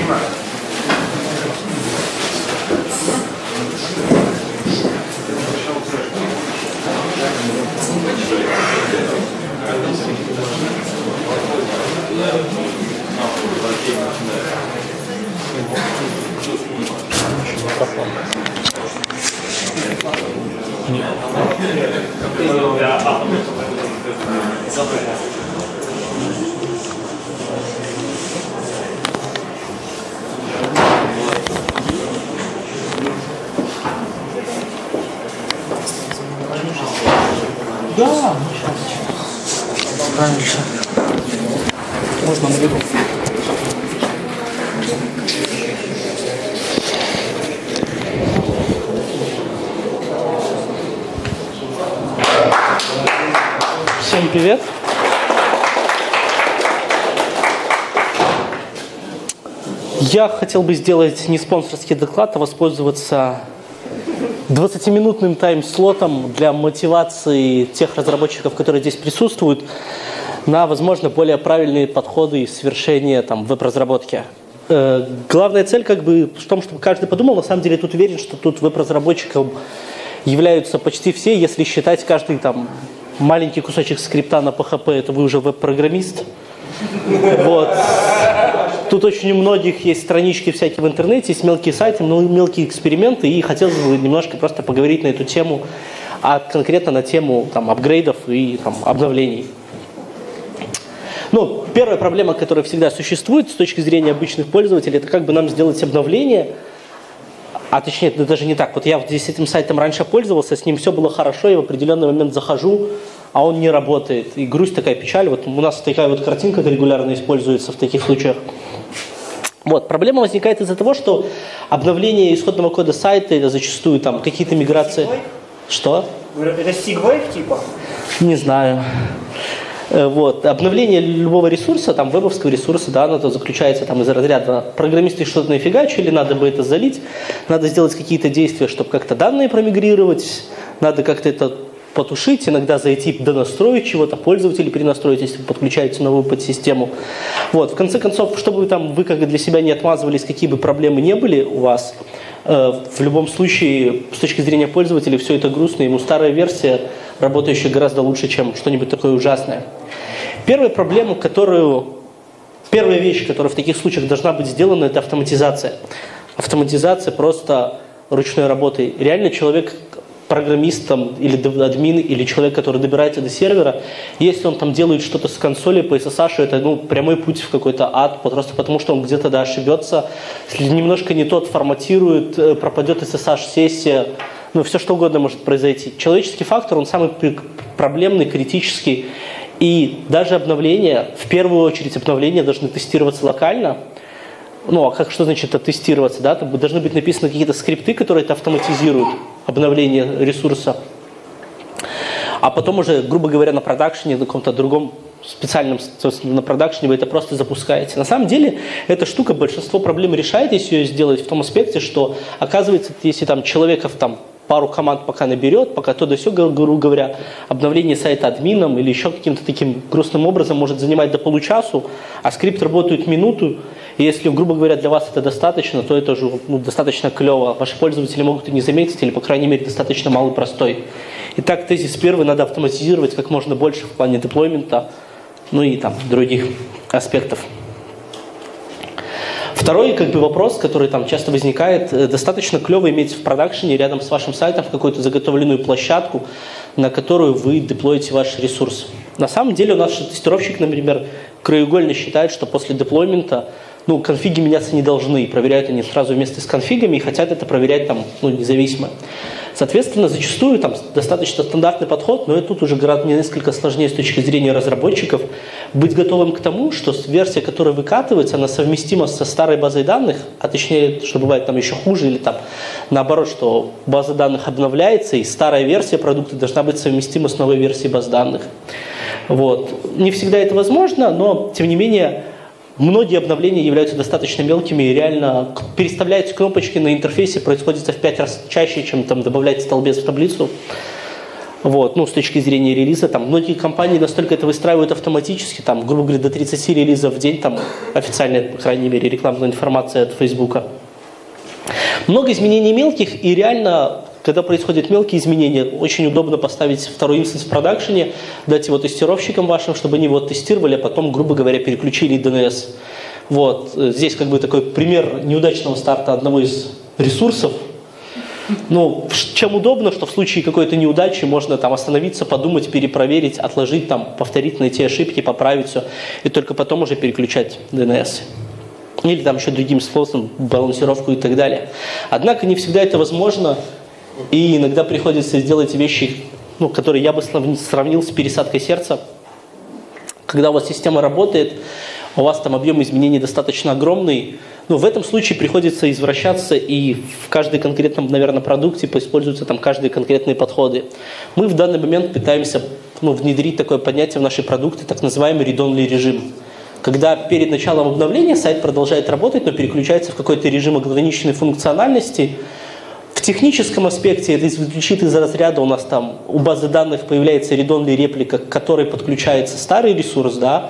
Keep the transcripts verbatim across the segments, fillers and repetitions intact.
Да, раньше. Можно на виду. Всем привет. Я хотел бы сделать не спонсорский доклад, а воспользоваться двадцатиминутным тайм-слотом для мотивации тех разработчиков, которые здесь присутствуют, на, возможно, более правильные подходы и совершения там, веб-разработки. Э, главная цель как бы в том, чтобы каждый подумал. На самом деле тут уверен, что тут веб-разработчиком являются почти все, если считать каждый там маленький кусочек скрипта на пи эйч пи, это вы уже веб-программист. Вот. Тут очень у многих есть странички всякие в интернете, есть мелкие сайты, мелкие эксперименты, и хотелось бы немножко просто поговорить на эту тему, а конкретно на тему там, апгрейдов и там, обновлений. Ну, первая проблема, которая всегда существует с точки зрения обычных пользователей, это как бы нам сделать обновление, а точнее, это даже не так. Вот я здесь этим сайтом раньше пользовался, с ним все было хорошо, я в определенный момент захожу, а он не работает. И грусть, такая печаль. Вот у нас такая вот картинка регулярно используется в таких случаях. Вот. Проблема возникает из-за того, что обновление исходного кода сайта или зачастую там какие-то миграции... Что? Это Sigwave типа? Не знаю. Вот. Обновление любого ресурса, там вебовского ресурса, да, оно заключается там из разряда программисты что-то нафигачили, надо бы это залить, надо сделать какие-то действия, чтобы как-то данные промигрировать, надо как-то это потушить, иногда зайти донастроить чего-то, пользователей перенастроить, если вы подключаете новую подсистему. Вот. В конце концов, чтобы там вы как для себя не отмазывались, какие бы проблемы не были у вас, э, в любом случае, с точки зрения пользователей, все это грустно, ему старая версия, работающая гораздо лучше, чем что-нибудь такое ужасное. Первая проблема, которую, первая вещь, которая в таких случаях должна быть сделана, это автоматизация. Автоматизация просто ручной работой. Реально человек, программистом или админ, или человек, который добирается до сервера, если он там делает что-то с консоли по эс эс эйч, это ну, прямой путь в какой-то ад, просто потому что он где-то да, ошибется, если немножко не тот форматирует, пропадет эс эс эйч-сессия, ну все что угодно может произойти. Человеческий фактор, он самый проблемный, критический, и даже обновления, в первую очередь обновления должны тестироваться локально. Ну, а как, что значит оттестироваться? Да? Там должны быть написаны какие-то скрипты, которые это автоматизируют, обновление ресурса. А потом уже, грубо говоря, на продакшене, на каком-то другом специальном, на продакшене вы это просто запускаете. На самом деле, эта штука большинство проблем решает, если ее сделать в том аспекте, что, оказывается, если там человеков там пару команд пока наберет, пока то да сё, грубо говоря, обновление сайта админом или еще каким-то таким грустным образом может занимать до получасу, а скрипт работает минуту, и если, грубо говоря, для вас это достаточно, то это уже ну, достаточно клево. Ваши пользователи могут и не заметить, или, по крайней мере, достаточно малый, простой. Итак, тезис первый, надо автоматизировать как можно больше в плане деплоймента, ну и там других аспектов. Второй как бы, вопрос, который там часто возникает, достаточно клево иметь в продакшене рядом с вашим сайтом какую-то заготовленную площадку, на которую вы деплоите ваш ресурс. На самом деле у нас тестировщик, например, краеугольно считает, что после деплоймента ну, конфиги меняться не должны, проверяют они сразу вместе с конфигами и хотят это проверять там, ну, независимо. Соответственно, зачастую там достаточно стандартный подход, но это тут уже гораздо несколько сложнее с точки зрения разработчиков, быть готовым к тому, что версия, которая выкатывается, она совместима со старой базой данных, а точнее, что бывает там еще хуже, или там наоборот, что база данных обновляется, и старая версия продукта должна быть совместима с новой версией баз данных. Вот. Не всегда это возможно, но тем не менее, многие обновления являются достаточно мелкими и реально переставлять кнопочки на интерфейсе происходит в пять раз чаще, чем там добавлять столбец в таблицу. Вот, ну, с точки зрения релиза, там, многие компании настолько это выстраивают автоматически, там, грубо говоря, до тридцати релизов в день, там, официальная, по крайней мере, рекламная информация от Фейсбука. Много изменений мелких, и реально, когда происходят мелкие изменения, очень удобно поставить второй инстанс в продакшене, дать его тестировщикам вашим, чтобы они его тестировали, а потом, грубо говоря, переключили ди эн эс. Вот, здесь как бы такой пример неудачного старта одного из ресурсов. Ну, чем удобно, что в случае какой-то неудачи можно там остановиться, подумать, перепроверить, отложить, там, повторить, найти ошибки, поправить все, и только потом уже переключать ди эн эс. Или там еще другим способом, балансировку и так далее. Однако не всегда это возможно, и иногда приходится сделать вещи, ну, которые я бы сравнил с пересадкой сердца. Когда у вас система работает, у вас там объем изменений достаточно огромный, но в этом случае приходится извращаться, и в каждом конкретном, наверное, продукте используются там каждые конкретные подходы. Мы в данный момент пытаемся, ну, внедрить такое понятие в наши продукты, так называемый read-only режим. Когда перед началом обновления сайт продолжает работать, но переключается в какой-то режим ограниченной функциональности. В техническом аспекте это звучит из разряда, у нас там у базы данных появляется read-only реплика, к которой подключается старый ресурс, да.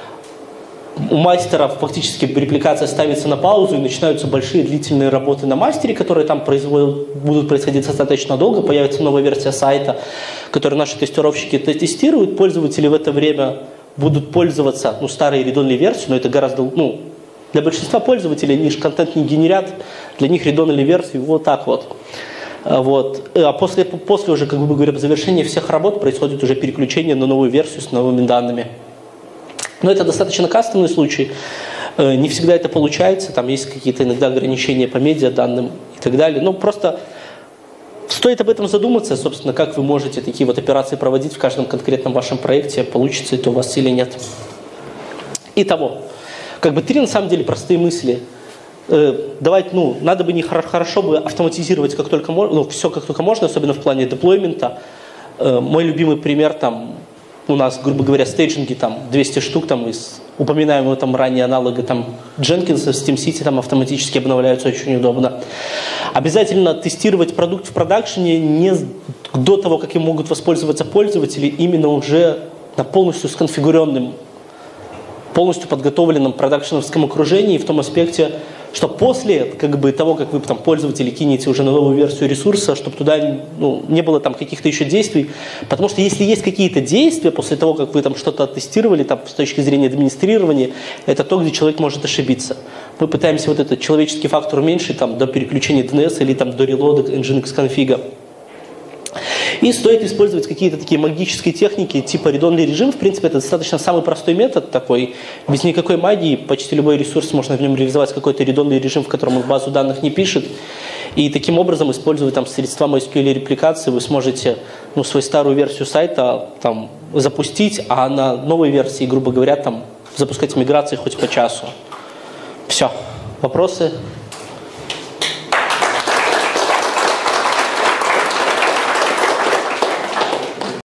У мастера фактически репликация ставится на паузу, и начинаются большие длительные работы на мастере, которые там производят, будут происходить достаточно долго. Появится новая версия сайта, которую наши тестировщики тестируют. Пользователи в это время будут пользоваться, ну, старой read-only версией, но это гораздо, ну, для большинства пользователей они же контент не генерят, для них read-only версию вот так вот. Вот. А после, после уже, как бы говоря, завершения всех работ происходит уже переключение на новую версию с новыми данными. Но это достаточно кастомный случай, не всегда это получается, там есть какие-то иногда ограничения по медиаданным и так далее. Но просто стоит об этом задуматься, собственно, как вы можете такие вот операции проводить в каждом конкретном вашем проекте, получится это у вас или нет. Итого, как бы три на самом деле простые мысли. Давайте, ну, надо бы не хорошо бы автоматизировать как только можно, ну, все как только можно, особенно в плане деплоймента. Мой любимый пример там. У нас, грубо говоря, стейджинги там двести штук там из упоминаемого там ранее аналога там Jenkins, в SteamCity там автоматически обновляются, очень удобно. Обязательно тестировать продукт в продакшене не до того, как им могут воспользоваться пользователи, именно уже на полностью сконфигуренном, полностью подготовленном продакшеновском окружении, в том аспекте, что после как бы, того, как вы там, пользователи кинете уже на новую версию ресурса, чтобы туда, ну, не было там каких-то еще действий. Потому что если есть какие-то действия после того, как вы там что-то оттестировали там, с точки зрения администрирования, это то, где человек может ошибиться. Мы пытаемся вот этот человеческий фактор уменьшить там, до переключения ди эн эс или там, до релода Nginx конфига. И стоит использовать какие-то такие магические техники, типа read-only режим. В принципе, это достаточно самый простой метод такой. Без никакой магии почти любой ресурс можно в нем реализовать какой-то read-only режим, в котором он в базу данных не пишет. И таким образом, используя там средства MySQL репликации, вы сможете, ну, свою старую версию сайта там, запустить, а на новой версии, грубо говоря, там, запускать миграции хоть по часу. Все. Вопросы?